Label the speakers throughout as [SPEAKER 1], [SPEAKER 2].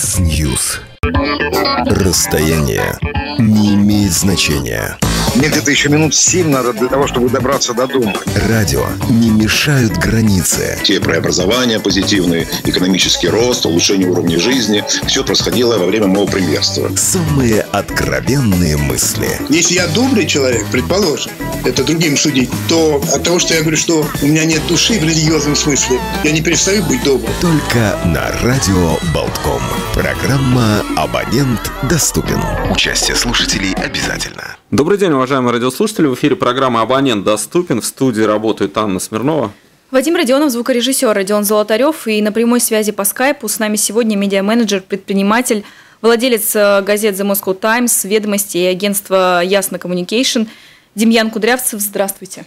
[SPEAKER 1] X-News. Расстояние не имеет значения.
[SPEAKER 2] Мне где-то еще минут 7 надо для того, чтобы добраться до дома.
[SPEAKER 1] Радио не мешают границы.
[SPEAKER 3] Те преобразования позитивные, экономический рост, улучшение уровня жизни. Все происходило во время моего премьерства.
[SPEAKER 1] Самые откровенные мысли.
[SPEAKER 4] Если я добрый человек, предположим, это другим судить, то от того, что я говорю, что у меня нет души в религиозном смысле, я не перестаю быть добрым.
[SPEAKER 1] Только на радио Болтком. Программа «Абонент доступен». Участие слушателей обязательно.
[SPEAKER 5] Добрый день, уважаемые радиослушатели. В эфире программа «Абонент доступен». В студии работает Анна Смирнова.
[SPEAKER 6] Вадим Родионов, звукорежиссер, Родион Золотарев. И на прямой связи по скайпу с нами сегодня медиаменеджер, предприниматель, владелец газет The Moscow Times, «Ведомости» и агентства Ясно Communication Демьян Кудрявцев. Здравствуйте.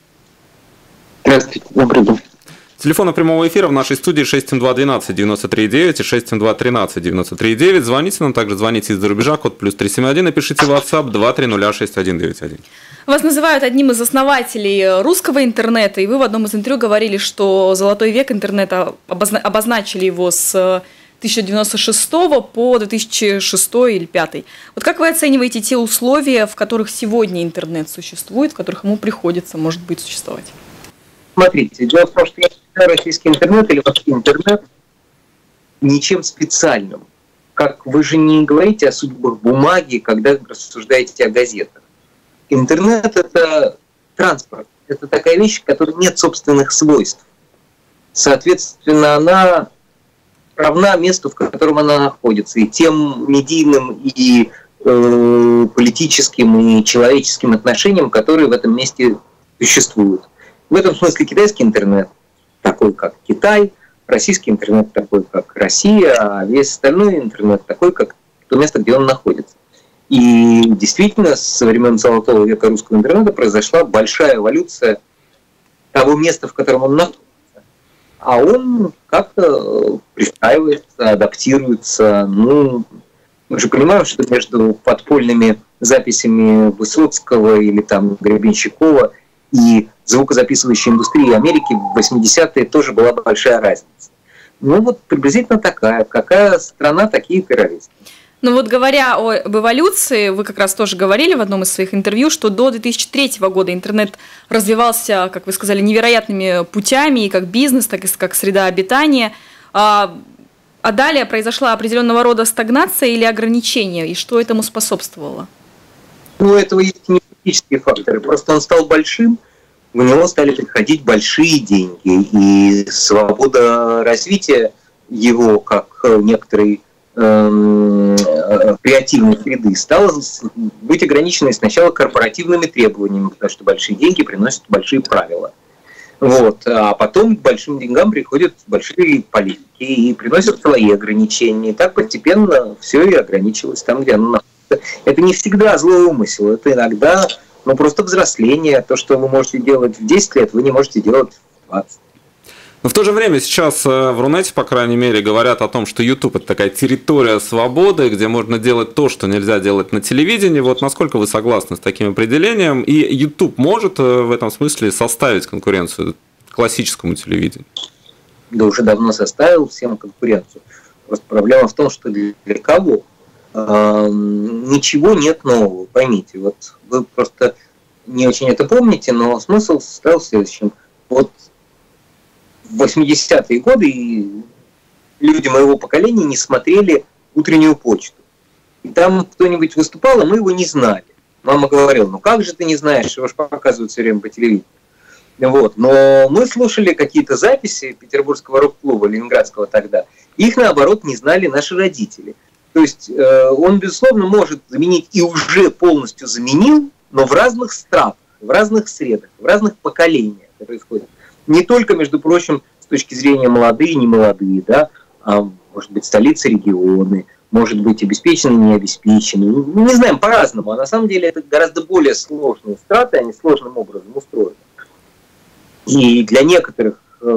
[SPEAKER 7] Здравствуйте, добрый день.
[SPEAKER 5] Телефоны прямого эфира в нашей студии 672-12-93-9 и 672-13-93-9. Звоните нам, также звоните из-за рубежа, код +371, и пишите в WhatsApp 2306191.
[SPEAKER 6] Вас называют одним из основателей русского интернета, и вы в одном из интервью говорили, что золотой век интернета, обозначили его с 1996 по 2006 или 2005. Вот как вы оцениваете те условия, в которых сегодня интернет существует, в которых ему приходится, может быть, существовать?
[SPEAKER 7] Смотрите, дело в том, что я считаю российский интернет или вообще интернет ничем специальным. Как вы же не говорите о судьбах бумаги, когда рассуждаете о газетах. Интернет – это транспорт, это такая вещь, у которой нет собственных свойств. Соответственно, она равна месту, в котором она находится, и тем медийным, и политическим, и человеческим отношениям, которые в этом месте существуют. В этом смысле китайский интернет такой, как Китай, российский интернет такой, как Россия, а весь остальной интернет такой, как то место, где он находится. И действительно, со времен золотого века русского интернета произошла большая эволюция того места, в котором он находится. А он как-то пристраивается, адаптируется. Ну, мы же понимаем, что между подпольными записями Высоцкого или там Гребенщикова и звукозаписывающей индустрии Америки в 80-е тоже была большая разница. Ну вот приблизительно такая. Какая страна, такие террористы.
[SPEAKER 6] Ну вот говоря об эволюции, вы как раз тоже говорили в одном из своих интервью, что до 2003 года интернет развивался, как вы сказали, невероятными путями, и как бизнес, так и как среда обитания. А далее произошла определенного рода стагнация или ограничение, и что этому способствовало?
[SPEAKER 7] Ну, этого есть не политические факторы. Просто он стал большим, в него стали приходить большие деньги, и свобода развития его, как некоторой креативной среды, стала быть ограниченной сначала корпоративными требованиями, потому что большие деньги приносят большие правила. Вот. А потом к большим деньгам приходят большие политики и приносят свои ограничения. И так постепенно все и ограничилось там, где оно находится. Это не всегда злой умысел, это иногда просто взросление. То, что вы можете делать в 10 лет, вы не можете делать в 20.
[SPEAKER 5] Но в то же время сейчас в Рунете, по крайней мере, говорят о том, что YouTube – это такая территория свободы, где можно делать то, что нельзя делать на телевидении. Вот насколько вы согласны с таким определением? И YouTube может в этом смысле составить конкуренцию классическому телевидению?
[SPEAKER 7] Да уже давно составил всем конкуренцию. Просто проблема в том, что для кого? Ничего нет нового, поймите. Вот вы просто не очень это помните, но смысл состоял в следующем. Вот в 80-е годы люди моего поколения не смотрели утреннюю почту. И там кто-нибудь выступал, а мы его не знали. Мама говорила, ну как же ты не знаешь, его же показывают все время по телевидению. Вот. Но мы слушали какие-то записи Петербургского рок-клуба, ленинградского тогда. Их, наоборот, не знали наши родители. То есть он, безусловно, может заменить и уже полностью заменил, но в разных странах, в разных средах, в разных поколениях это происходит. Не только, между прочим, с точки зрения молодые и немолодые, да, а может быть столицы, регионы, может быть обеспеченные, необеспеченные. Мы не знаем, по-разному. А на самом деле это гораздо более сложные страты, они сложным образом устроены. И для некоторых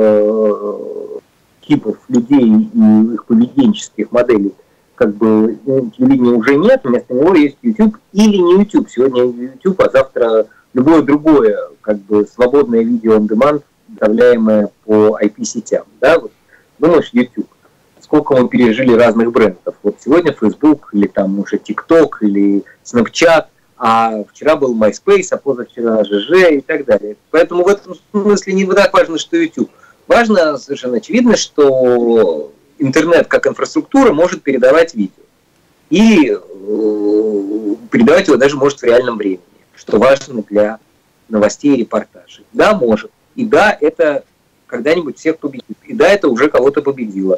[SPEAKER 7] типов людей и их поведенческих моделей как бы телевидения уже нет, вместо него есть YouTube или не YouTube. Сегодня YouTube, а завтра любое другое как бы свободное видео on demand, управляемое по IP-сетям. Да? Вот, думаешь, YouTube. сколько мы пережили разных брендов. Вот сегодня Facebook, или там уже TikTok, или Snapchat, а вчера был MySpace, а позавчера ЖЖ и так далее. Поэтому в этом смысле не так важно, что YouTube. Важно, совершенно очевидно, что интернет как инфраструктура может передавать видео. И передавать его даже может в реальном времени, что важно для новостей и репортажей. Да, может. И да, это когда-нибудь всех победит. И да, это уже кого-то победило.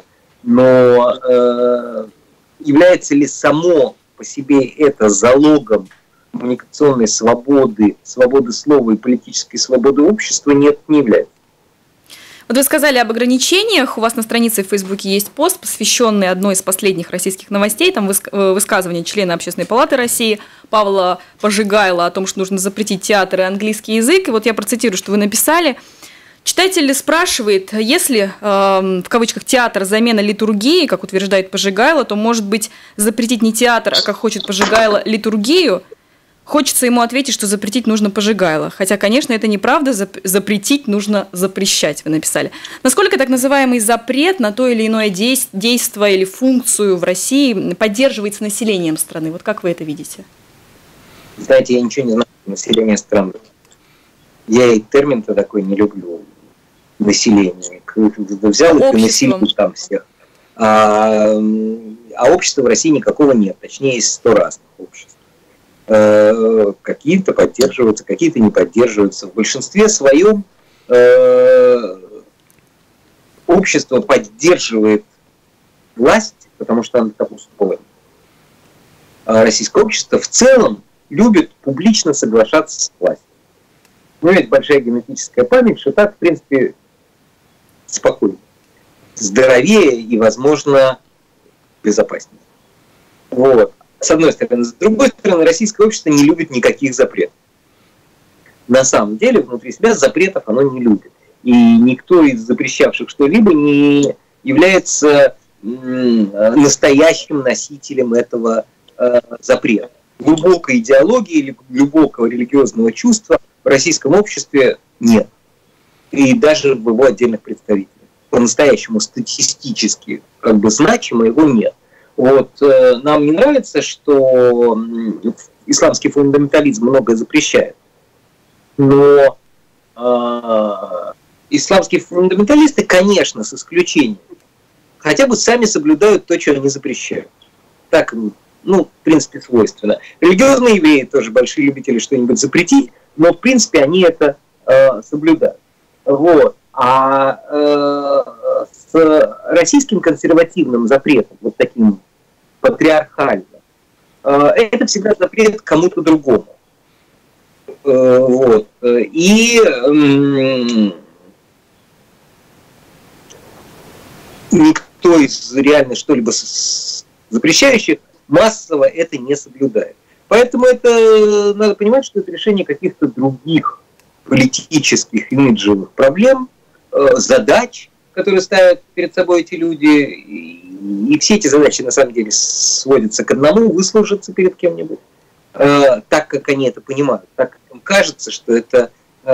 [SPEAKER 7] Но является ли само по себе это залогом коммуникационной свободы, свободы слова и политической свободы общества? Нет, не является.
[SPEAKER 6] Вот вы сказали об ограничениях. У вас на странице в Фейсбуке есть пост, посвященный одной из последних российских новостей. Там высказывание члена Общественной палаты России Павла Пожигайла о том, что нужно запретить театр и английский язык. И вот я процитирую, что вы написали. Читатель спрашивает, если, в кавычках, театр замена литургии, как утверждает Пожигайло, то, может быть, запретить не театр, а, как хочет Пожигайло, литургию? Хочется ему ответить, что запретить нужно Пожигайло. Хотя, конечно, это неправда, запретить нужно запрещать, вы написали. Насколько так называемый запрет на то или иное действие или функцию в России поддерживается населением страны? Вот как вы это видите?
[SPEAKER 7] Знаете, я ничего не знаю про население страны. Я и термин-то такой не люблю. Население. Взял и населил там всех. А общества в России никакого нет. Точнее, есть 100 разных обществ. Какие-то поддерживаются, какие-то не поддерживаются. В большинстве своем общество поддерживает власть, потому что оно так устроено. А российское общество в целом любит публично соглашаться с властью. Ну, есть большая генетическая память, что так, в принципе, спокойно, здоровее и, возможно, безопаснее. Вот. С одной стороны. С другой стороны, российское общество не любит никаких запретов. На самом деле, внутри себя запретов оно не любит. И никто из запрещавших что-либо не является настоящим носителем этого запрета. Глубокой идеологии или глубокого религиозного чувства в российском обществе нет. И даже в его отдельных представителях. По-настоящему статистически значимо его нет. Вот, нам не нравится, что исламский фундаментализм многое запрещает. Но исламские фундаменталисты, конечно, с исключением, хотя бы сами соблюдают то, что они запрещают. Так, в принципе, свойственно. Религиозные евреи тоже большие любители что-нибудь запретить, но, в принципе, они это соблюдают. Вот. А с российским консервативным запретом, вот таким патриархальным, это всегда запрет кому-то другому. Вот. И никто из реально что-либо запрещающих массово это не соблюдает. Поэтому это надо понимать, что это решение каких-то других политических, имиджевых проблем, задач, которые ставят перед собой эти люди. И все эти задачи на самом деле сводятся к одному: выслужиться перед кем-нибудь, так как они это понимают, так как им кажется, что это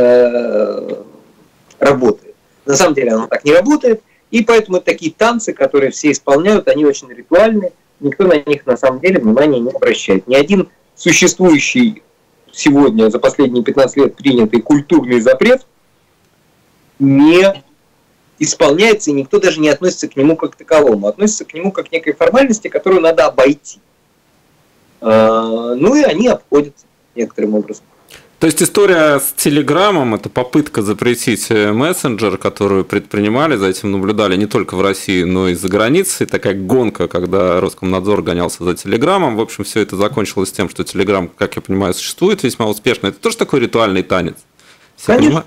[SPEAKER 7] работает. На самом деле оно так не работает, и поэтому такие танцы, которые все исполняют, они очень ритуальны, никто на них на самом деле внимания не обращает. Ни один существующий сегодня за последние 15 лет принятый культурный запрет не исполняется, и никто даже не относится к нему как к таковому, относится к нему как к некой формальности, которую надо обойти. Ну и они обходятся некоторым образом.
[SPEAKER 5] То есть история с Телеграмом – это попытка запретить мессенджер, которую предпринимали, за этим наблюдали не только в России, но и за границей. Такая гонка, когда Роскомнадзор гонялся за Телеграмом. В общем, все это закончилось тем, что Телеграм, как я понимаю, существует весьма успешно. Это тоже такой ритуальный танец. Все понимают?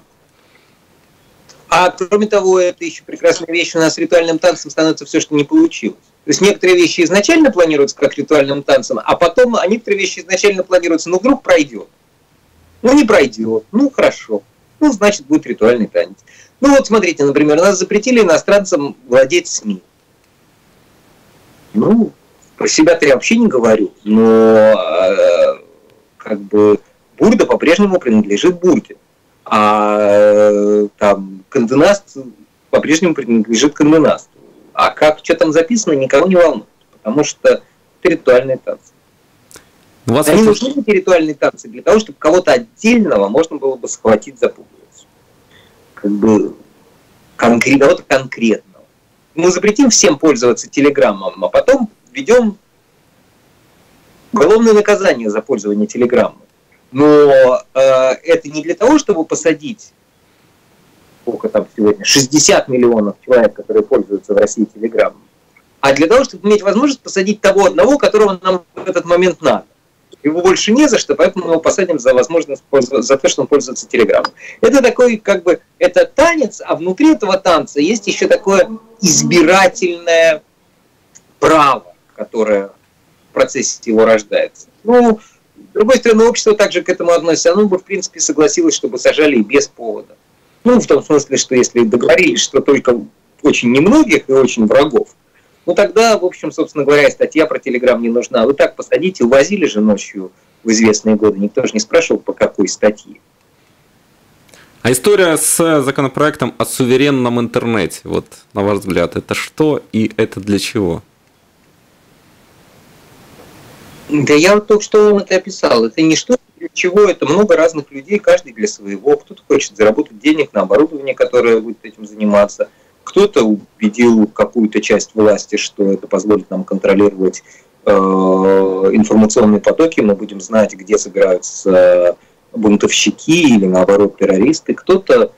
[SPEAKER 7] А кроме того, это еще прекрасная вещь, у нас с ритуальным танцем становится все, что не получилось. То есть некоторые вещи изначально планируются как ритуальным танцем, а потом некоторые вещи изначально планируются, но вдруг пройдет. Ну, не пройдет. Ну, хорошо. Ну, значит, будет ритуальный танец. Ну, вот смотрите, например, нас запретили иностранцам владеть СМИ. Ну, про себя-то я вообще не говорю, но как бы Бурда по-прежнему принадлежит Бурде. А там Канде Наст по-прежнему принадлежит Канде Насту. А как, что там записано, никого не волнует, потому что это ритуальные танцы. Они нужны, эти ритуальные танцы, для того, чтобы кого-то отдельного можно было бы схватить за пуговицу. Как бы кого-то конкретного. Мы запретим всем пользоваться телеграммом, а потом введем уголовное наказание за пользование телеграммой. Но это не для того, чтобы посадить, сколько там сегодня, 60 миллионов человек, которые пользуются в России телеграммой, а для того, чтобы иметь возможность посадить того одного, которого нам в этот момент надо. Его больше не за что, поэтому мы его посадим за возможность за то, что он пользуется телеграммой. Это такой, как бы, это танец, а внутри этого танца есть еще такое избирательное право, которое в процессе его рождается. Ну, с другой стороны, общество также к этому относится. Оно бы, в принципе, согласилось, чтобы сажали и без повода. Ну, в том смысле, что если договорились, что только очень немногих и очень врагов, ну, тогда, в общем, собственно говоря, статья про телеграм не нужна. Вы так посадите, увозили же ночью в известные годы. Никто же не спрашивал, по какой статье.
[SPEAKER 5] А история с законопроектом о суверенном интернете, вот, на ваш взгляд, это что и это для чего?
[SPEAKER 7] Да я вот только что вам это описал. Это не что для чего, это много разных людей, каждый для своего. Кто-то хочет заработать денег на оборудование, которое будет этим заниматься. Кто-то убедил какую-то часть власти, что это позволит нам контролировать информационные потоки, мы будем знать, где собираются бунтовщики или, наоборот, террористы. Кто-то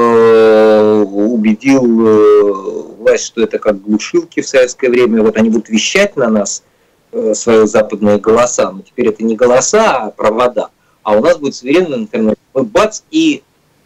[SPEAKER 7] убедил власть, что это как глушилки в советское время, вот они будут вещать на нас свои западные голоса, но теперь это не голоса, а провода, а у нас будет суверенный интернет. Мы бац, и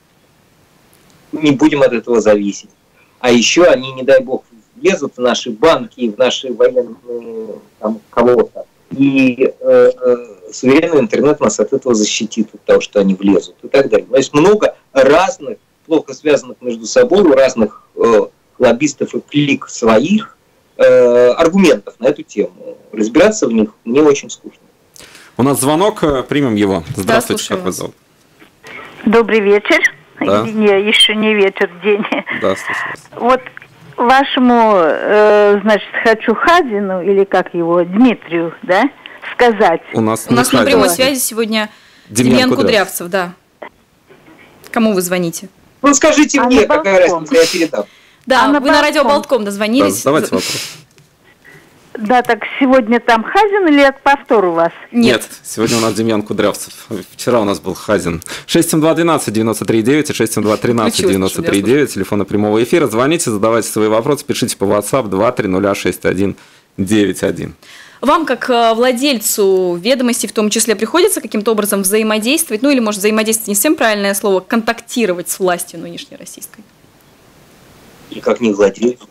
[SPEAKER 7] не будем от этого зависеть. А еще они, не дай бог, лезут в наши банки, в наши военные там, кого-то. И суверенный интернет нас от этого защитит, от того, что они влезут и так далее. То есть много разных, плохо связанных между собой, у разных лоббистов и клик своих аргументов на эту тему. Разбираться в них мне очень скучно.
[SPEAKER 5] У нас звонок, примем его. Здравствуйте,
[SPEAKER 6] да,
[SPEAKER 5] как вас зовут?
[SPEAKER 8] Добрый вечер.
[SPEAKER 5] Да.
[SPEAKER 8] Не, еще не вечер, день.
[SPEAKER 5] Да, слушаю вас.
[SPEAKER 8] Вот вашему, значит, хочу Хазину, или как его, Дмитрию, да, сказать.
[SPEAKER 5] У нас
[SPEAKER 6] на прямой связи сегодня Демьян Кудрявцев, да. Кому вы звоните?
[SPEAKER 7] Ну, скажите мне, какая разница, я передам.
[SPEAKER 6] Да, вы на радио Болтком дозвонились.
[SPEAKER 5] Да, давайте вопрос.
[SPEAKER 8] Да, так сегодня там Хазин или это повтор у вас?
[SPEAKER 5] Нет, сегодня у нас Демьян Кудрявцев. Вчера у нас был Хазин. 672-12-93-9 и 672-13-93-9. Телефоны прямого эфира. Звоните, задавайте свои вопросы, пишите по WhatsApp 2306191.
[SPEAKER 6] Вам, как владельцу «Ведомостей», в том числе, приходится каким-то образом взаимодействовать, ну или, может, взаимодействовать не совсем правильное слово, контактировать с властью нынешней российской?
[SPEAKER 7] И как не владелец.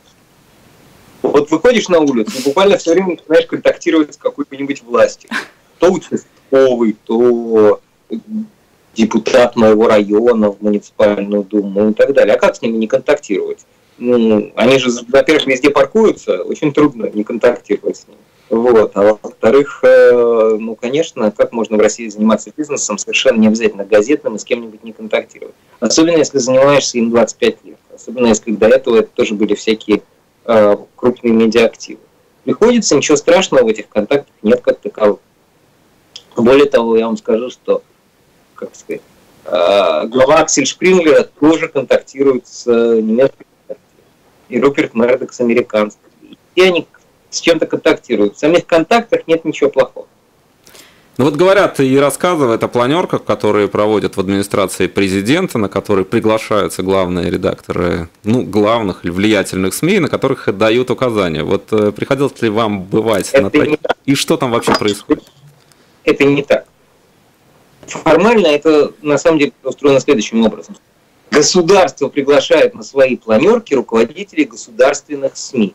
[SPEAKER 7] Вот выходишь на улицу и буквально все время начинаешь контактировать с какой-нибудь властью. То участковый, то депутат моего района в муниципальную думу и так далее. А как с ними не контактировать? Ну, они же, во-первых, везде паркуются, очень трудно не контактировать с ними. Вот. А во-вторых, ну, конечно, как можно в России заниматься бизнесом, совершенно не обязательно газетным и с кем-нибудь не контактировать. Особенно, если занимаешься им 25 лет. Особенно, если до этого это тоже были всякие крупные медиаактивы. Приходится, ничего страшного в этих контактах нет как таковых. Более того, я вам скажу, что, как сказать, глава Аксель Шпринглера тоже контактирует с немецкой контактирой. И Руперт Мердок с американской. И они с чем-то контактируют. В самих контактах нет ничего плохого.
[SPEAKER 5] Ну вот говорят и рассказывают о планерках, которые проводят в администрации президента, на которые приглашаются главные редакторы, ну, главных или влиятельных СМИ, на которых дают указания. Вот приходилось ли вам бывать на таких? И что там вообще происходит?
[SPEAKER 7] Это не так. Формально это на самом деле устроено следующим образом. Государство приглашает на свои планерки руководителей государственных СМИ.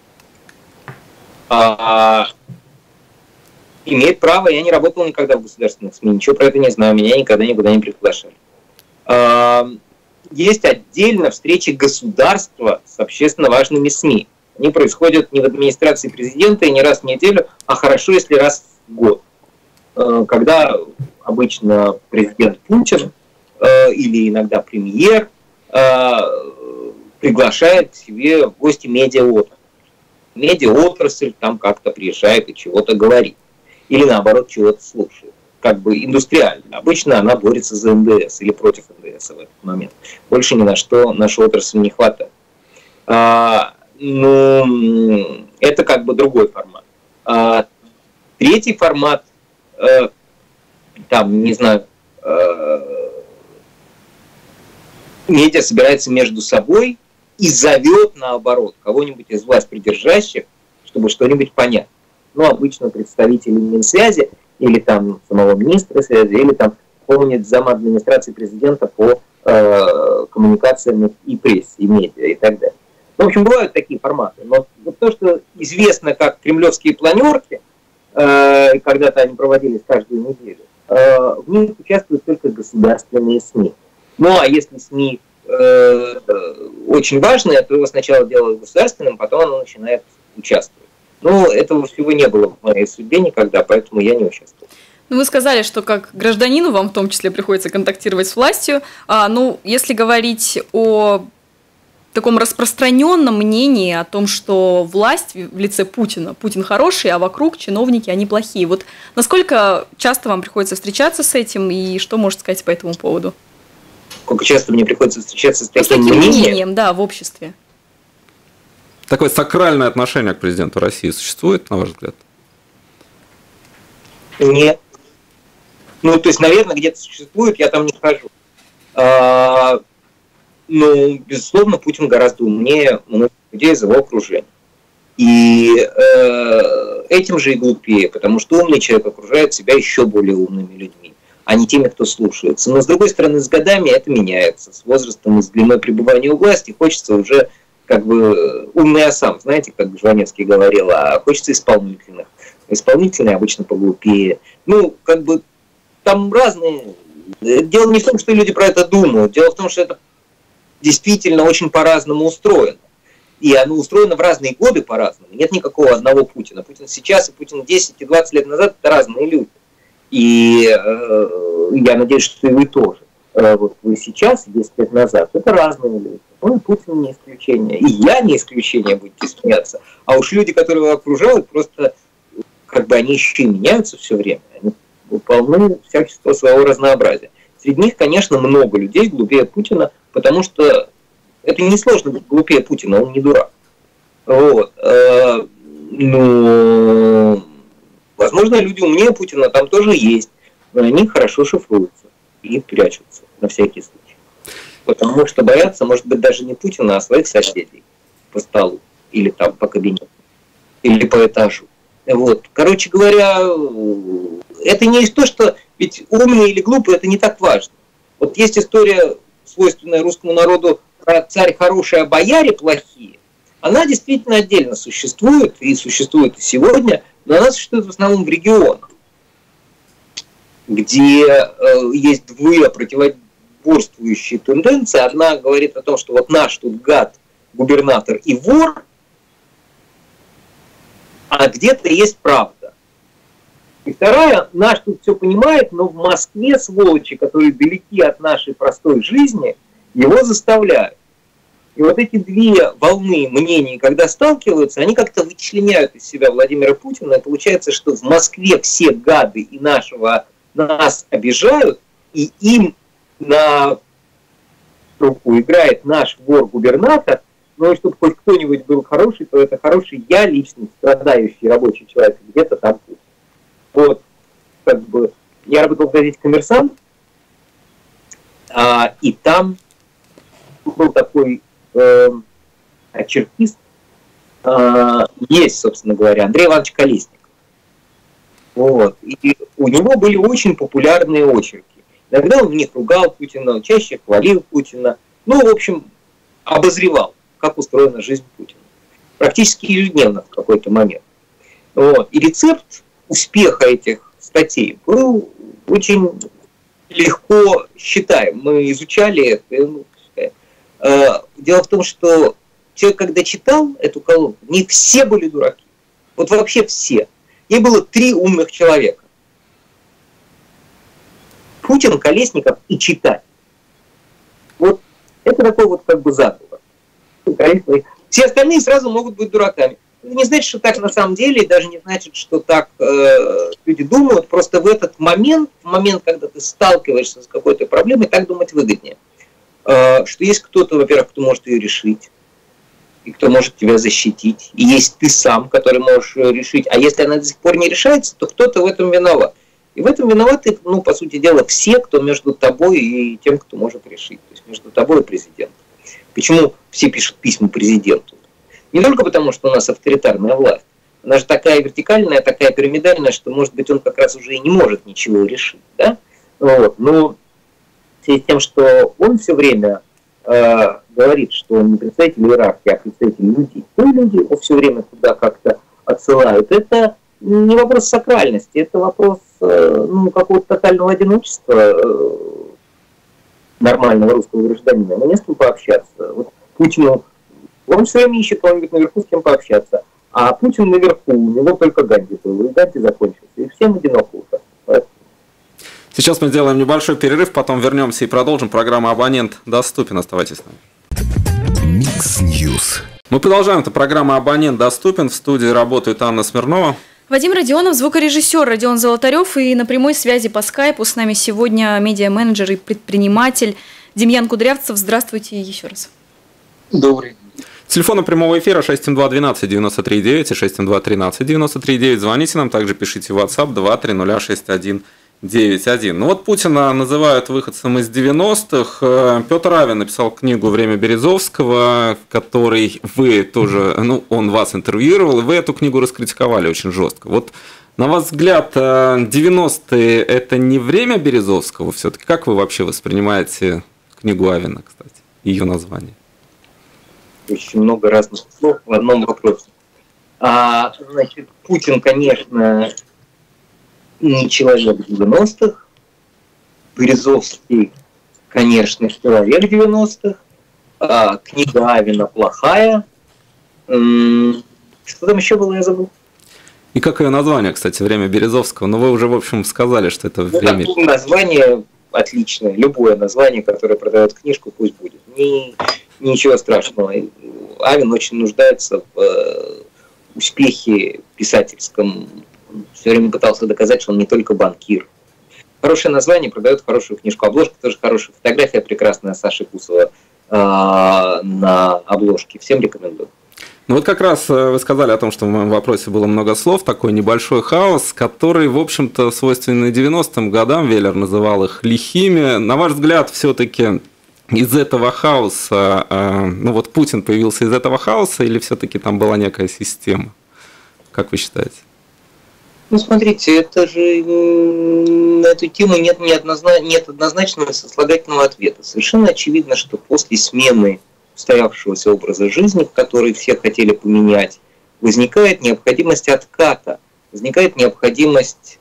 [SPEAKER 7] Имеет право, я не работал никогда в государственных СМИ, ничего про это не знаю, меня никогда никуда не приглашали. Есть отдельно встречи государства с общественно важными СМИ. Они происходят не в администрации президента и не раз в неделю, а хорошо, если раз в год. Когда обычно президент Путин или иногда премьер приглашает к себе в гости медиаотрасль. медиаотрасль там как-то приезжает и чего-то говорит. Или наоборот, чего-то слушает. Как бы индустриально. Обычно она борется за НДС или против НДС в этот момент. Больше ни на что нашу отрасль не хватает. Ну, это как бы другой формат. Третий формат, там, не знаю, медиа собирается между собой и зовет, наоборот, кого-нибудь из властьпридержащих, чтобы что-нибудь понять. Ну, обычно представители Минсвязи, или там самого министра связи, или там помнит зам администрации президента по коммуникациям и прессе, и медиа, и так далее. В общем, бывают такие форматы. Но вот то, что известно как кремлевские планерки, когда-то они проводились каждую неделю, в них участвуют только государственные СМИ. Ну, а если СМИ очень важное, то его сначала делают государственным, потом оно начинает участвовать. Ну, этого всего не было в моей судьбе никогда, поэтому я не участвовал.
[SPEAKER 6] Ну, вы сказали, что как гражданину вам в том числе приходится контактировать с властью. Ну, если говорить о таком распространенном мнении о том, что власть в лице Путина, Путин хороший, а вокруг чиновники, они плохие. Вот насколько часто вам приходится встречаться с этим, и что можете сказать по этому поводу?
[SPEAKER 7] Сколько часто мне приходится встречаться с таким мнением?
[SPEAKER 6] Да, в обществе.
[SPEAKER 5] Такое сакральное отношение к президенту России существует, на ваш взгляд?
[SPEAKER 7] Нет. Ну, то есть, наверное, где-то существует, я там не хожу. Ну, безусловно, Путин гораздо умнее многих людей из его окружения. И этим же и глупее, потому что умный человек окружает себя еще более умными людьми, а не теми, кто слушается. Но, с другой стороны, с годами это меняется. С возрастом и с длиной пребывания у власти хочется уже как бы умный я сам, знаете, как Жванецкий говорил, а хочется исполнительных. Исполнительные обычно поглупее. Ну, как бы там разные... Дело не в том, что люди про это думают, дело в том, что это действительно очень по-разному устроено. И оно устроено в разные годы по-разному. Нет никакого одного Путина. Путин сейчас и Путин 10 и 20 лет назад – это разные люди. И я надеюсь, что и вы тоже. Вот вы сейчас, 10 лет назад, это разные люди. Ну и Путин не исключение. И я не исключение, будете смеяться. А уж люди, которые его окружают, просто как бы они еще и меняются все время. Они полны всяческого своего разнообразия. Среди них, конечно, много людей глупее Путина, потому что это несложно быть глупее Путина, он не дурак. Вот. Ну, возможно, люди умнее Путина там тоже есть, но они хорошо шифруются и прячутся на всякий случай. Потому что боятся, может быть, даже не Путина, а своих соседей по столу, или там по кабинету, или по этажу. Вот. Короче говоря, это не то, что ведь умный или глупый, это не так важно. Вот есть история, свойственная русскому народу, про царь хороший, а бояре плохие. Она действительно отдельно существует, и существует и сегодня, но она существует в основном в регионах, где есть две противоборствующие тенденции. Одна говорит о том, что вот наш тут гад, губернатор и вор, а где-то есть правда. И вторая, наш тут все понимает, но в Москве сволочи, которые далеки от нашей простой жизни, его заставляют. И вот эти две волны мнений, когда сталкиваются, они как-то вычленяют из себя Владимира Путина. И получается, что в Москве все гады и нас обижают, и им на руку играет наш вор-губернатор. Ну и чтобы хоть кто-нибудь был хороший, то это хороший я, личность, страдающий рабочий человек, где-то там. Вот, как бы, я работал в газете «Коммерсант», и там был такой очеркист, есть, собственно говоря, Андрей Иванович Колесник. Вот, и у него были очень популярные очерки. Иногда он в них ругал Путина, чаще хвалил Путина. Ну, в общем, обозревал, как устроена жизнь Путина. Практически ежедневно в какой-то момент. Вот. И рецепт успеха этих статей был очень легко считаем. Мы изучали это. Дело в том, что человек, когда читал эту колонку, не все были дураки. Вот вообще все. И было 3 умных человека. Путин, Колесников и читатель. Вот это такой вот как бы заговор. Все остальные сразу могут быть дураками. Это не значит, что так на самом деле, и даже не значит, что так люди думают. Просто в этот момент, когда ты сталкиваешься с какой-то проблемой, так думать выгоднее. Что есть кто-то, во-первых, кто может ее решить, и кто может тебя защитить. И есть ты сам, который можешь решить. А если она до сих пор не решается, то кто-то в этом виноват. И в этом виноваты, ну, по сути дела, все, кто между тобой и тем, кто может решить. То есть между тобой и президентом. Почему все пишут письма президенту? Не только потому, что у нас авторитарная власть. Она же такая вертикальная, такая пирамидальная, что, может быть, он как раз уже и не может ничего решить. Да? Вот. Но в связи с тем, что он все время говорит, что он не представитель иерархии, а представитель людей, то люди его все время туда как-то отсылают. Это не вопрос сакральности, это вопрос какого-то тотального одиночества нормального русского гражданина. Не с кем пообщаться. Вот Путину, он все время ищет кого-нибудь наверху, с кем пообщаться. А Путин наверху, у него только Ганди был, и Ганди закончился. И всем одиноко уже.
[SPEAKER 5] Сейчас мы сделаем небольшой перерыв, потом вернемся и продолжим. Программа «Абонент доступен». Оставайтесь с нами.
[SPEAKER 1] Микс Ньюс.
[SPEAKER 5] Мы продолжаем. Это программа «Абонент доступен». В студии работает Анна Смирнова.
[SPEAKER 6] Вадим Родионов, звукорежиссер Родион Золотарев, и на прямой связи по скайпу с нами сегодня медиа-менеджер и предприниматель Демьян Кудрявцев. Здравствуйте еще раз.
[SPEAKER 7] Добрый.
[SPEAKER 5] Телефон прямого эфира 672-12-93-9 и 672-13-93-9. Звоните нам, также пишите в WhatsApp 2306191. Ну вот Путина называют выходцем из 90-х. Петр Авен написал книгу «Время Березовского», в которой вы тоже, он вас интервьюировал, и вы эту книгу раскритиковали очень жестко. Вот на ваш взгляд, 90-е – это не время Березовского все-таки? Как вы вообще воспринимаете книгу Авена, кстати, ее название?
[SPEAKER 7] Очень много разных слов в одном вопросе. Значит, Путин, конечно, не человек 90-х. Березовский, конечно, человек 90-х. Книга Авена плохая. Что там еще было, я забыл.
[SPEAKER 5] И как ее название, кстати, «Время Березовского»? Ну, вы уже, в общем, сказали, что это время...
[SPEAKER 7] Название отличное. Любое название, которое продает книжку, пусть будет. Ничего страшного. Авен очень нуждается в успехе писательском. Он все время пытался доказать, что он не только банкир. Хорошее название, продает хорошую книжку. Обложка тоже хорошая. Фотография прекрасная Саши Кусова на обложке. Всем рекомендую.
[SPEAKER 5] Ну вот как раз вы сказали о том, что в моем вопросе было много слов, такой небольшой хаос, который, в общем-то, свойственный 90-м годам, Веллер называл их лихими. На ваш взгляд, все-таки из этого хаоса, вот Путин появился из этого хаоса, или все-таки там была некая система? Как вы считаете?
[SPEAKER 7] Ну, смотрите, это же на эту тему нет однозначного сослагательного ответа. Совершенно очевидно, что после смены устоявшегося образа жизни, который все хотели поменять, возникает необходимость отката, возникает необходимость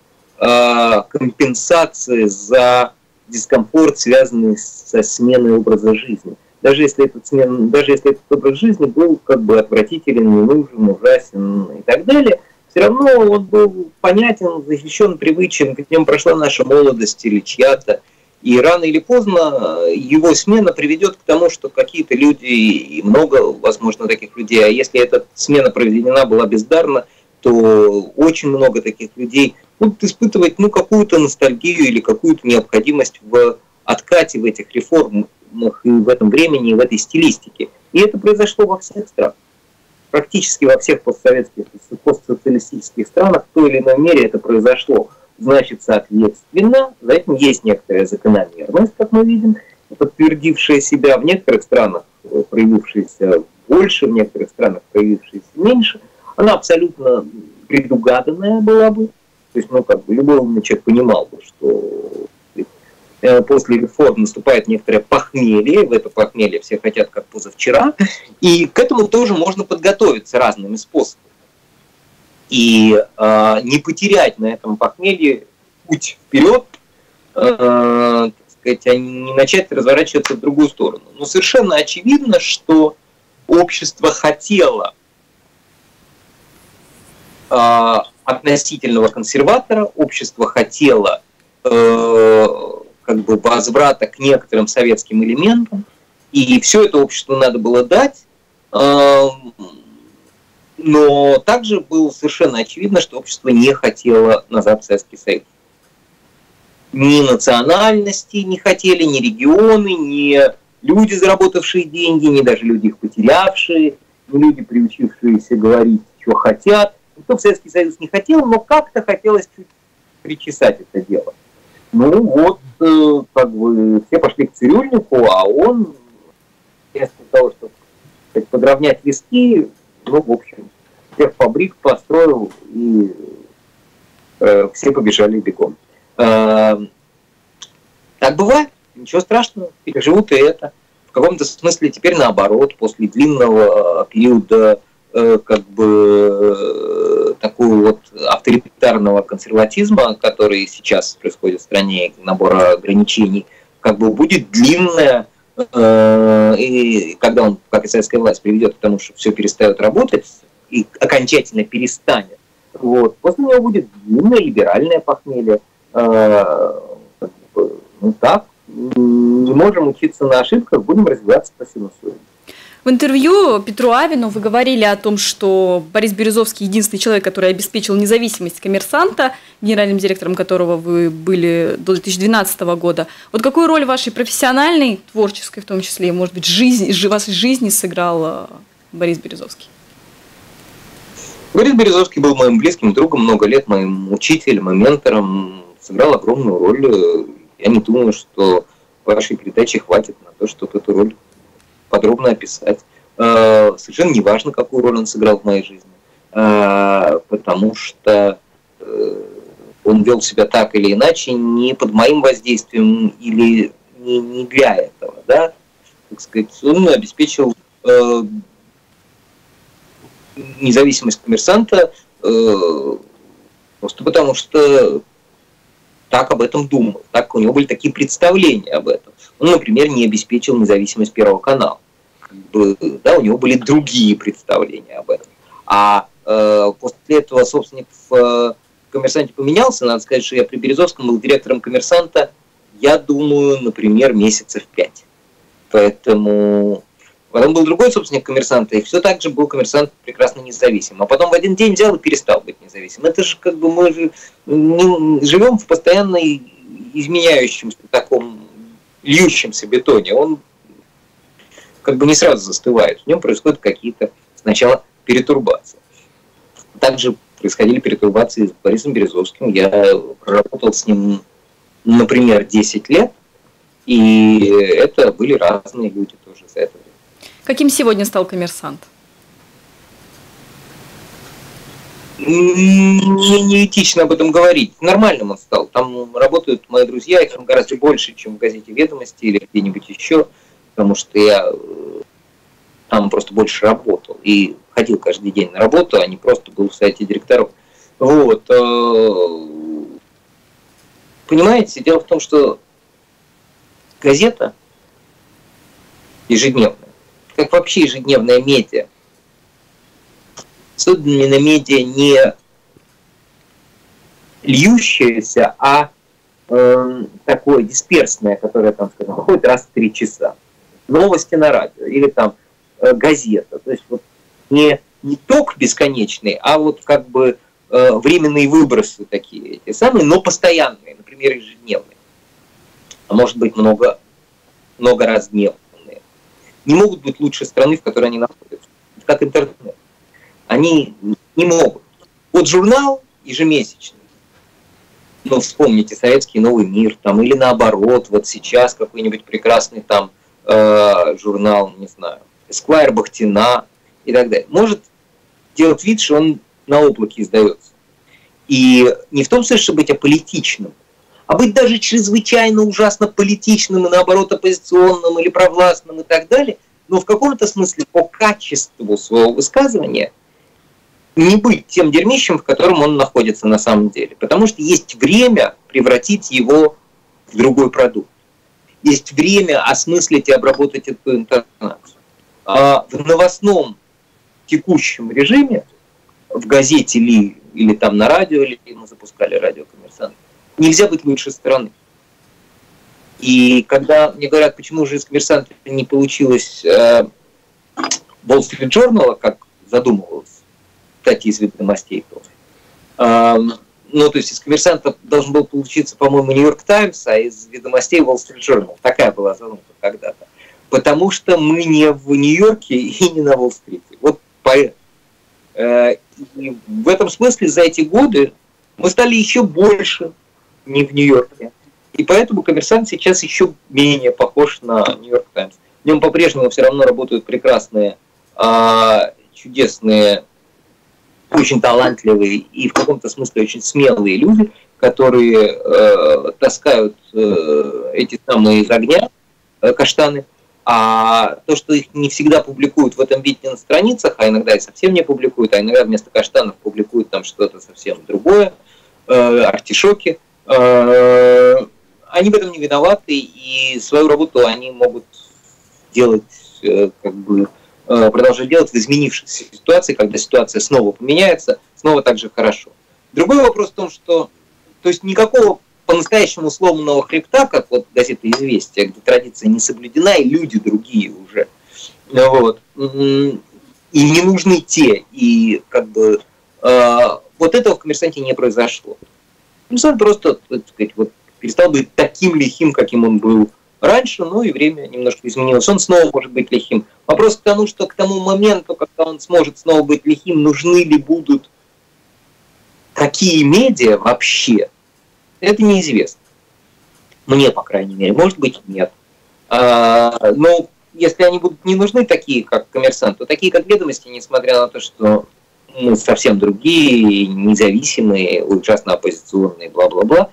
[SPEAKER 7] компенсации за дискомфорт, связанный со сменой образа жизни. Даже если этот образ жизни был как бы отвратителен, не нужен, ужасен и так далее, все равно он был понятен, защищен, привычен, к нему прошла наша молодость или чья-то. И рано или поздно его смена приведет к тому, что какие-то люди, и много, возможно, таких людей, а если эта смена проведена была бездарно, то очень много таких людей будут испытывать какую-то ностальгию или какую-то необходимость в откате, в этих реформах и в этом времени, и в этой стилистике. И это произошло во всех странах. Практически во всех постсоветских и постсоциалистических странах в той или иной мере это произошло. Значит, соответственно, за этим есть некоторая закономерность, как мы видим, подтвердившая себя в некоторых странах, проявившаяся больше, в некоторых странах проявившаяся меньше. Она абсолютно предугаданная была бы. То есть, любой умный человек понимал бы, что после реформ наступает некоторое похмелье, в это похмелье все хотят как позавчера, и к этому тоже можно подготовиться разными способами. И не потерять на этом похмелье путь вперед, а не начать разворачиваться в другую сторону. Но совершенно очевидно, что общество хотело относительного консерватора, общество хотело возврата к некоторым советским элементам, и все это обществу надо было дать. Но также было совершенно очевидно, что общество не хотело назад в Советский Союз. Ни национальности не хотели, ни регионы, ни люди, заработавшие деньги, ни даже люди, их потерявшие, ни люди, приучившиеся говорить, что хотят. Никто в Советский Союз не хотел, но как-то хотелось чуть причесать это дело. Ну вот, как бы все пошли к цирюльнику, а он, вместо того, чтобы подровнять виски, ну, в общем, всех фабрик построил, и все побежали бегом. Так бывает, ничего страшного, переживут и это. В каком-то смысле теперь наоборот, после длинного периода как бы такого вот авторитарного консерватизма, который сейчас происходит в стране, набора ограничений, как бы будет длинная, и когда он, как и советская власть, приведет к тому, что все перестает работать и окончательно перестанет, вот, после него будет длинное либеральное похмелье. Ну так, не можем учиться на ошибках, будем развиваться по синусоиде.
[SPEAKER 6] В интервью Петру Авину вы говорили о том, что Борис Березовский единственный человек, который обеспечил независимость «Коммерсанта», генеральным директором которого вы были до 2012 года. Вот какую роль в вашей профессиональной, творческой, в том числе, может быть, в вашей жизни сыграл Борис Березовский?
[SPEAKER 7] Борис Березовский был моим близким другом много лет, моим учителем и ментором, сыграл огромную роль. Я не думаю, что вашей передачи хватит на то, чтобы эту роль подробно описать. Совершенно не важно, какую роль он сыграл в моей жизни, потому что он вел себя так или иначе не под моим воздействием или не для этого, да, так сказать, он обеспечил независимость «Коммерсанта» просто потому, что так об этом думал, так у него были такие представления об этом. Он, например, не обеспечил независимость Первого канала. Да, у него были другие представления об этом. А после этого собственник в «Коммерсанте» поменялся. Надо сказать, что я при Березовском был директором «Коммерсанта», я думаю, например, месяцев 5. Поэтому потом был другой собственник «Коммерсанта», и все так же был «Коммерсант» прекрасно независим. А потом в один день взял и перестал быть независимым. Это же как бы мы же живем в постоянно изменяющемся таком льющемся бетоне. Он как бы не сразу застывает. В нем происходят какие-то сначала перетурбации. Также происходили перетурбации с Борисом Березовским. Я проработал с ним, например, 10 лет, и это были разные люди тоже за это время.
[SPEAKER 6] Каким сегодня стал «Коммерсант»?
[SPEAKER 7] Неэтично об этом говорить. Нормальным он стал. Там работают мои друзья, их гораздо больше, чем в газете «Ведомости» или где-нибудь еще, потому что я там просто больше работал и ходил каждый день на работу, а не просто был в совете директоров. Вот. Понимаете, дело в том, что газета ежедневная, как вообще ежедневная медиа, особенно медиа не льющаяся, а такое дисперсное, которое там, скажем, выходит раз в 3 часа. Новости на радио или там газета. То есть вот не ток бесконечный, а вот как бы временные выбросы такие, эти самые, но постоянные, например, ежедневные. А может быть много раз дневные. Не могут быть лучше страны, в которой они находятся. Это как интернет. Они не могут. Вот журнал ежемесячный, ну, вспомните «Советский новый мир», там, или наоборот, вот сейчас какой-нибудь прекрасный там журнал, не знаю, «Эсквайр Бахтина» и так далее, может делать вид, что он на облаке издается. И не в том смысле, чтобы быть аполитичным, а быть даже чрезвычайно ужасно политичным и, наоборот, оппозиционным или провластным и так далее, но в каком-то смысле по качеству своего высказывания не быть тем дерьмищем, в котором он находится на самом деле. Потому что есть время превратить его в другой продукт. Есть время осмыслить и обработать эту интонацию. А в новостном текущем режиме, в газете или там на радио, или мы запускали радио «Коммерсант», нельзя быть лучшей стороны. И когда мне говорят, почему же из «Коммерсанта» не получилось Wall Street Journal, как задумывалось, статьи из «Ведомостей» тоже. Ну, то есть из «Коммерсанта» должен был получиться, по-моему, «Нью-Йорк Таймс», а из «Ведомостей» «Wall Street Journal». Такая была задумка когда-то. Потому что мы не в Нью-Йорке и не на Уолл-стрите. Вот поэтому. И в этом смысле за эти годы мы стали еще больше не в Нью-Йорке. И поэтому «Коммерсант» сейчас еще менее похож на «Нью-Йорк Таймс». В нем по-прежнему все равно работают прекрасные, чудесные, очень талантливые и в каком-то смысле очень смелые люди, которые таскают эти самые из огня каштаны. А то, что их не всегда публикуют в этом виде на страницах, а иногда и совсем не публикуют, а иногда вместо каштанов публикуют там что-то совсем другое, артишоки, они в этом не виноваты, и свою работу они могут делать, продолжать делать в изменившейся ситуации, когда ситуация снова поменяется, снова так же хорошо. Другой вопрос в том, что то есть никакого по-настоящему сломанного хребта, как вот газета «Известия», где традиция не соблюдена, и люди другие уже. Вот. И не нужны те. И вот этого в «Коммерсанте» не произошло. «Коммерсант» просто, так сказать, вот, перестал быть таким лихим, каким он был раньше, но и время немножко изменилось. Он снова может быть лихим. Вопрос к тому, что к тому моменту, когда он сможет снова быть лихим, нужны ли будут какие медиа вообще, это неизвестно. Мне, по крайней мере. Может быть, нет. Но если они будут не нужны, такие, как «Коммерсант», то такие, как «Ведомости», несмотря на то, что мы совсем другие, независимые, ужасно оппозиционные, бла-бла-бла,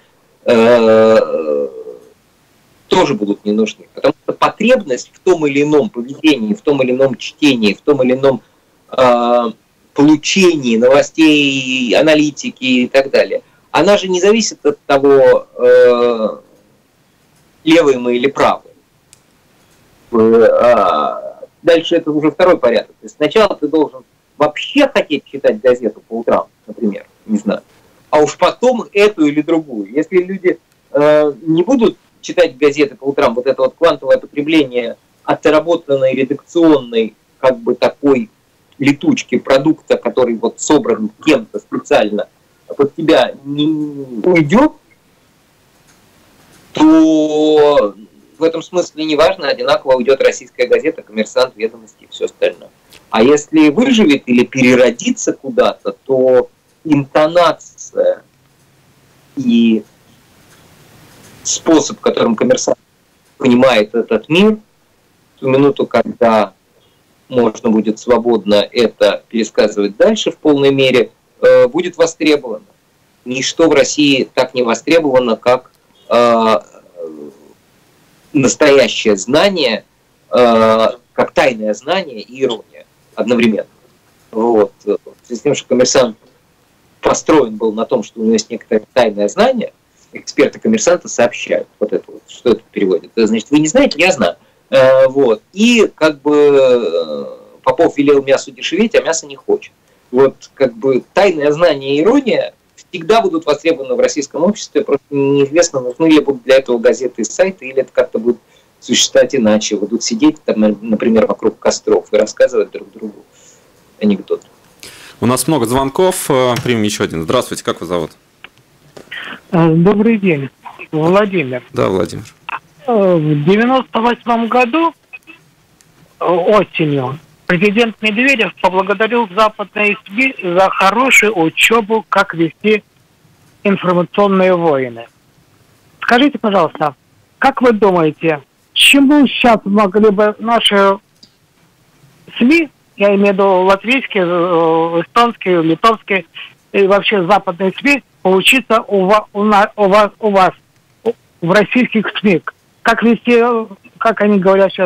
[SPEAKER 7] тоже будут не нужны. Потому что потребность в том или ином поведении, в том или ином чтении, в том или ином получении новостей, аналитики и так далее, она же не зависит от того, левые мы или правые. Дальше это уже второй порядок. То есть сначала ты должен вообще хотеть читать газету по утрам, например, не знаю, а уж потом эту или другую. Если люди не будут читать газеты по утрам, вот это вот квантовое потребление отработанной редакционной такой летучки продукта, который вот собран кем-то специально, под тебя не уйдет, то в этом смысле неважно, одинаково уйдет российская газета, «Коммерсант», «Ведомости» и все остальное. А если выживет или переродится куда-то, то интонация и способ, которым «Коммерсант» понимает этот мир, в ту минуту, когда можно будет свободно это пересказывать дальше в полной мере, будет востребовано. Ничто в России так не востребовано, как настоящее знание, как тайное знание и ирония одновременно. Вот. В связи с тем, что «Коммерсант» построен был на том, что у него есть некоторое тайное знание, эксперты «Коммерсанта» сообщают вот это вот, что это переводит. Это значит, вы не знаете, я знаю. Вот. И Попов велел мясу дешеветь, а мясо не хочет. Вот тайное знание и ирония всегда будут востребованы в российском обществе, просто неизвестно, нужны ли будут для этого газеты и сайты, или это как-то будет существовать иначе. Будут сидеть там, например, вокруг костров и рассказывать друг другу анекдоты.
[SPEAKER 5] У нас много звонков, примем еще один. Здравствуйте, как вас зовут?
[SPEAKER 9] Добрый день, Владимир.
[SPEAKER 5] Да, Владимир.
[SPEAKER 9] В 98 году осенью президент Медведев поблагодарил западные СМИ за хорошую учебу, как вести информационные войны. Скажите, пожалуйста, как вы думаете, чему сейчас могли бы наши СМИ, я имею в виду латвийские, эстонские, литовские и вообще западные СМИ, поучиться у вас, в российских СМИ? Как вести, как они говорят сейчас,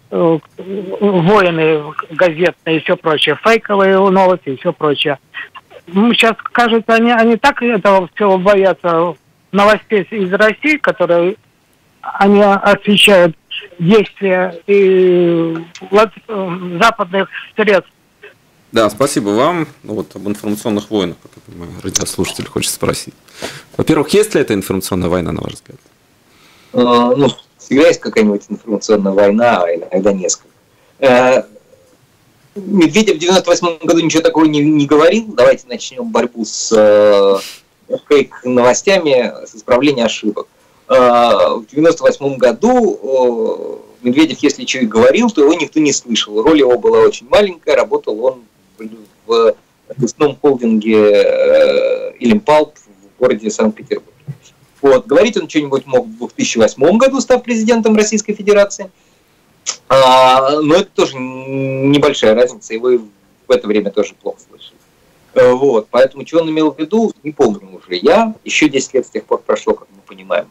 [SPEAKER 9] войны газетные и все прочее, фейковые новости и все прочее. Сейчас, кажется, они так этого всего боятся, новостей из России, которые они освещают действия и западных средств.
[SPEAKER 5] Да, спасибо вам. Вот об информационных войнах, как мой радиослушатель хочет спросить. Во-первых, есть ли это информационная война, на ваш взгляд?
[SPEAKER 7] Всегда есть какая-нибудь информационная война, а иногда несколько. Медведев в 98 году ничего такого не говорил. Давайте начнем борьбу с фейк-новостями, с исправлением ошибок. В 98 году Медведев, если что и говорил, то его никто не слышал. Роль его была очень маленькая, работал он в лесном холдинге Илимпалп в городе Санкт-Петербург. Вот. Говорить он что-нибудь мог в 2008 году, став президентом Российской Федерации. Но это тоже небольшая разница, его в это время тоже плохо слышали. Вот. Поэтому, что он имел в виду, не помню уже я. Еще 10 лет с тех пор прошло, как мы понимаем.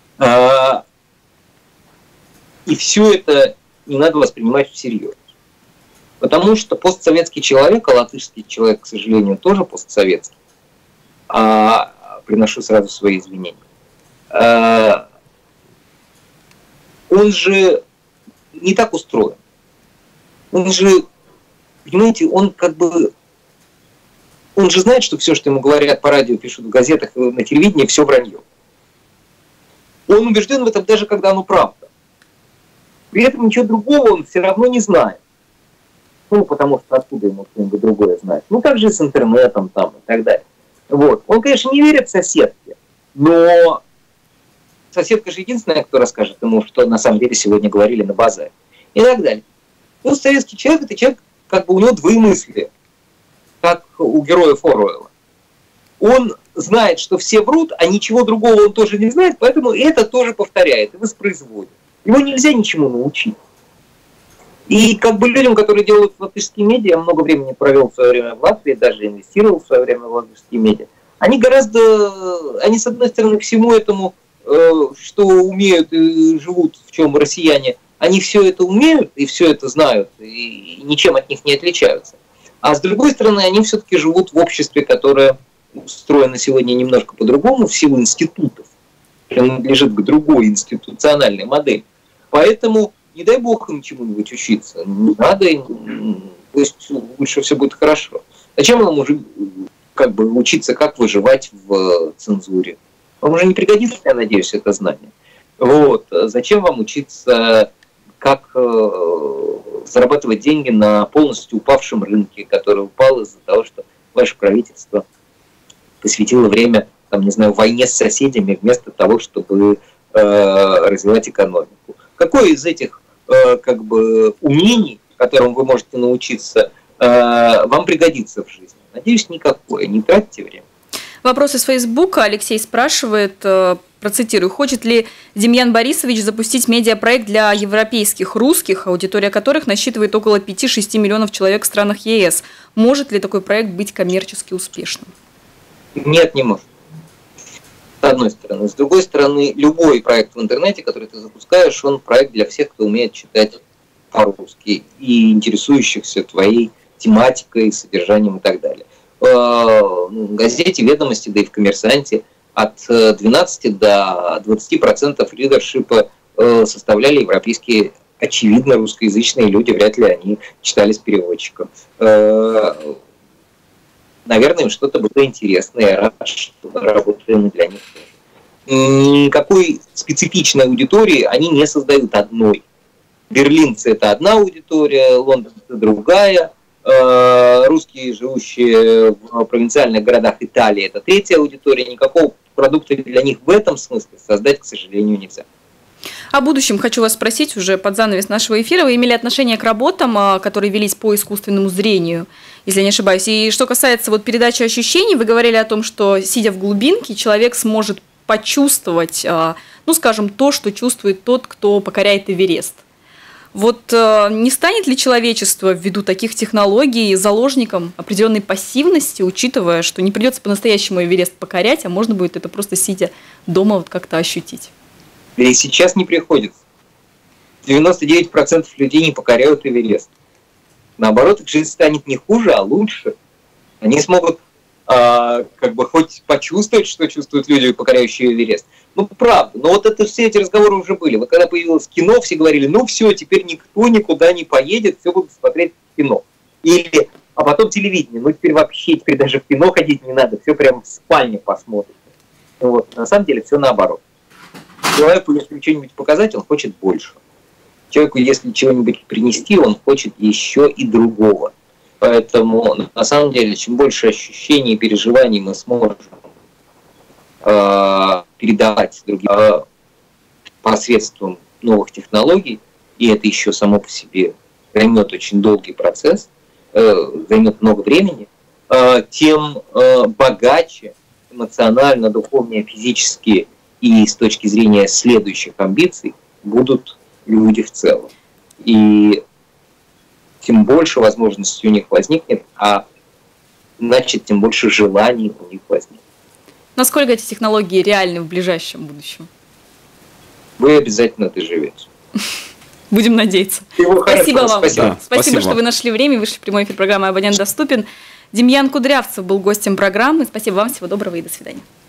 [SPEAKER 7] И все это не надо воспринимать всерьез. Потому что постсоветский человек, а латышский человек, к сожалению, тоже постсоветский, приношу сразу свои извинения, он же не так устроен. Он же, понимаете, он же знает, что все, что ему говорят по радио, пишут в газетах, на телевидении, все вранье. Он убежден в этом даже когда оно правда. При этом ничего другого он все равно не знает. Ну, потому что откуда ему что-нибудь другое знать. Ну, так же с интернетом там и так далее. Вот. Он, конечно, не верит соседке, но соседка же единственная, кто расскажет ему, что на самом деле сегодня говорили на базаре. И так далее. Ну, советский человек, это человек, у него двоемыслие, как у героя Оруэлла. Он знает, что все врут, а ничего другого он тоже не знает, поэтому это тоже повторяет и воспроизводит. Его нельзя ничему научить. И людям, которые делают латышские медиа, я много времени провел в свое время в Латвии, даже инвестировал в свое время в латышские медиа, они с одной стороны, всему этому, что умеют и живут, в чем россияне, они все это умеют и все это знают, и ничем от них не отличаются. А с другой стороны, они все-таки живут в обществе, которое устроено сегодня немножко по-другому, в силу институтов, принадлежит к другой институциональной модели. Поэтому не дай бог им чему-нибудь учиться. Не надо им, пусть лучше все будет хорошо. Зачем вам уже учиться, как выживать в цензуре? Вам уже не пригодится, я надеюсь, это знание. Вот. Зачем вам учиться, как зарабатывать деньги на полностью упавшем рынке, который упал из-за того, что ваше правительство посвятило время, войне с соседями, вместо того, чтобы развивать экономику? Какое из этих умений, которым вы можете научиться, вам пригодится в жизни? Надеюсь, никакое. Не тратьте время.
[SPEAKER 6] Вопрос из Фейсбука. Алексей спрашивает, процитирую, хочет ли Демьян Борисович запустить медиапроект для европейских русских, аудитория которых насчитывает около 5-6 миллионов человек в странах ЕС? Может ли такой проект быть коммерчески успешным?
[SPEAKER 7] Нет, не может. С одной стороны. С другой стороны, любой проект в интернете, который ты запускаешь, он проект для всех, кто умеет читать по-русски и интересующихся твоей тематикой, содержанием и так далее. В газете «Ведомости», да и в «Коммерсанте» от 12 до 20% ридершипа составляли европейские, очевидно, русскоязычные люди, вряд ли они читали с переводчиком. Наверное, им что-то было интересное, я рад, что работаем для них тоже. Никакой специфичной аудитории они не создают одной. Берлинцы – это одна аудитория, лондонцы – другая, русские, живущие в провинциальных городах Италии – это третья аудитория. Никакого продукта для них в этом смысле создать, к сожалению, нельзя.
[SPEAKER 6] О будущем хочу вас спросить уже под занавес нашего эфира. Вы имели отношение к работам, которые велись по искусственному зрению, если я не ошибаюсь. И что касается передачи ощущений, вы говорили о том, что, сидя в глубинке, человек сможет почувствовать, то, что чувствует тот, кто покоряет Эверест. Не станет ли человечество ввиду таких технологий заложником определенной пассивности, учитывая, что не придется по-настоящему Эверест покорять, а можно будет это просто сидя дома как-то ощутить?
[SPEAKER 7] И сейчас не приходится. 99% людей не покоряют Эверест. Наоборот, их жизнь станет не хуже, а лучше. Они смогут хоть почувствовать, что чувствуют люди, покоряющие Эверест. Правда. Но все эти разговоры уже были. Когда появилось кино, все говорили, все, теперь никто никуда не поедет, все будут смотреть кино. А потом телевидение. Теперь даже в кино ходить не надо, все прямо в спальне посмотрите. На самом деле все наоборот. Человеку, если что-нибудь показать, он хочет больше. человеку, если чего-нибудь принести, он хочет еще и другого. Поэтому, на самом деле, чем больше ощущений и переживаний мы сможем передавать другим посредством новых технологий, и это еще само по себе займет очень долгий процесс, займет много времени, тем богаче эмоционально, духовно, физически и с точки зрения следующих амбиций будут люди в целом. И тем больше возможностей у них возникнет, а значит, тем больше желаний у них возникнет.
[SPEAKER 6] Насколько эти технологии реальны в ближайшем будущем?
[SPEAKER 7] Вы обязательно доживете.
[SPEAKER 6] Будем надеяться. Спасибо вам. Спасибо, что вы нашли время и вышли в прямой эфир программы «Абонент доступен». Демьян Кудрявцев был гостем программы. Спасибо вам, всего доброго и до свидания.